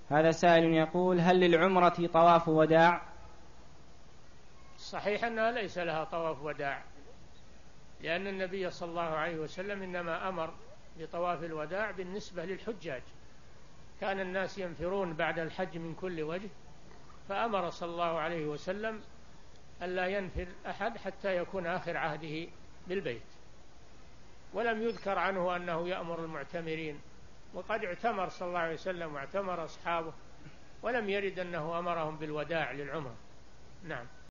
هذا سائل يقول: هل للعمرة طواف وداع؟ صحيح أنها ليس لها طواف وداع، لأن النبي صلى الله عليه وسلم إنما أمر بطواف الوداع بالنسبة للحجاج. كان الناس ينفرون بعد الحج من كل وجه، فأمر صلى الله عليه وسلم ألا ينفر أحد حتى يكون آخر عهده بالبيت، ولم يذكر عنه أنه يأمر المعتمرين، وقد اعتمر صلى الله عليه وسلم واعتمر أصحابه، ولم يرد أنه أمرهم بالوداع للعمرة. نعم.